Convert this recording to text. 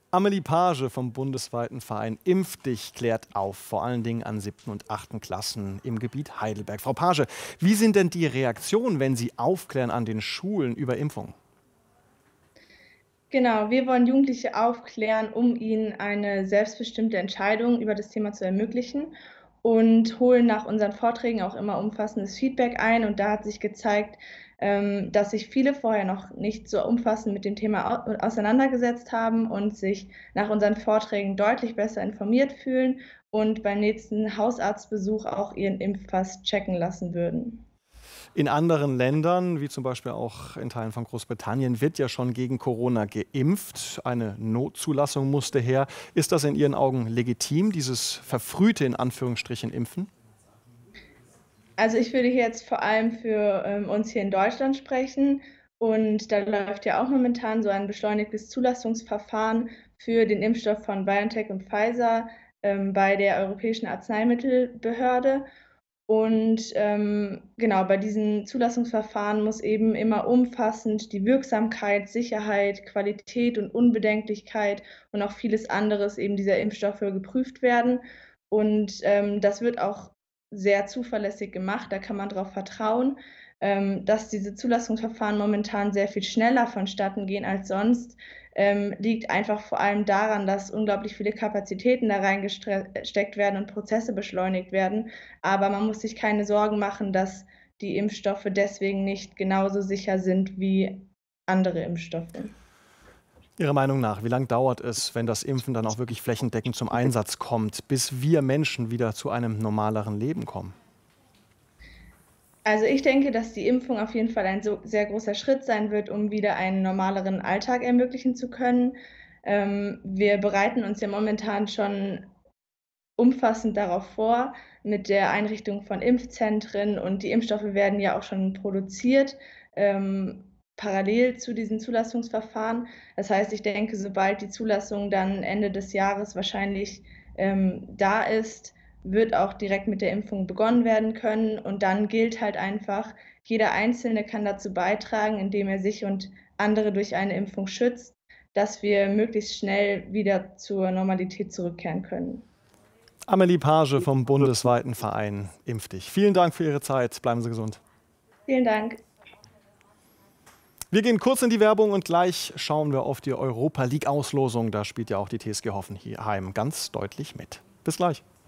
Amelie Page vom bundesweiten Verein Impf dich klärt auf, vor allen Dingen an 7. und 8. Klassen im Gebiet Heidelberg. Frau Page, wie sind denn die Reaktionen, wenn Sie aufklären an den Schulen über Impfungen? Genau, wir wollen Jugendliche aufklären, um ihnen eine selbstbestimmte Entscheidung über das Thema zu ermöglichen und holen nach unseren Vorträgen auch immer umfassendes Feedback ein. Und da hat sich gezeigt, dass sich viele vorher noch nicht so umfassend mit dem Thema auseinandergesetzt haben und sich nach unseren Vorträgen deutlich besser informiert fühlen und beim nächsten Hausarztbesuch auch ihren Impfpass checken lassen würden. In anderen Ländern, wie zum Beispiel auch in Teilen von Großbritannien, wird ja schon gegen Corona geimpft. Eine Notzulassung musste her. Ist das in Ihren Augen legitim, dieses verfrühte in Anführungsstrichen Impfen? Also, ich würde hier jetzt vor allem für, uns hier in Deutschland sprechen und da läuft ja auch momentan so ein beschleunigtes Zulassungsverfahren für den Impfstoff von BioNTech und Pfizer, bei der Europäischen Arzneimittelbehörde. Und, genau, bei diesen Zulassungsverfahren muss eben immer umfassend die Wirksamkeit, Sicherheit, Qualität und Unbedenklichkeit und auch vieles anderes eben dieser Impfstoffe geprüft werden. Und, das wird auch sehr zuverlässig gemacht. Da kann man drauf vertrauen, dass diese Zulassungsverfahren momentan sehr viel schneller vonstatten gehen als sonst, liegt einfach vor allem daran, dass unglaublich viele Kapazitäten da reingesteckt werden und Prozesse beschleunigt werden. Aber man muss sich keine Sorgen machen, dass die Impfstoffe deswegen nicht genauso sicher sind wie andere Impfstoffe. Ihrer Meinung nach, wie lange dauert es, wenn das Impfen dann auch wirklich flächendeckend zum Einsatz kommt, bis wir Menschen wieder zu einem normaleren Leben kommen? Also, ich denke, dass die Impfung auf jeden Fall ein so sehr großer Schritt sein wird, um wieder einen normaleren Alltag ermöglichen zu können. Wir bereiten uns ja momentan schon umfassend darauf vor mit der Einrichtung von Impfzentren und die Impfstoffe werden ja auch schon produziert, parallel zu diesen Zulassungsverfahren. Das heißt, ich denke, sobald die Zulassung dann Ende des Jahres wahrscheinlich, da ist, wird auch direkt mit der Impfung begonnen werden können. Und dann gilt halt einfach, jeder Einzelne kann dazu beitragen, indem er sich und andere durch eine Impfung schützt, dass wir möglichst schnell wieder zur Normalität zurückkehren können. Amelie Page vom bundesweiten Verein Impf dich. Vielen Dank für Ihre Zeit. Bleiben Sie gesund. Vielen Dank. Wir gehen kurz in die Werbung und gleich schauen wir auf die Europa League Auslosung. Da spielt ja auch die TSG Hoffenheim ganz deutlich mit. Bis gleich.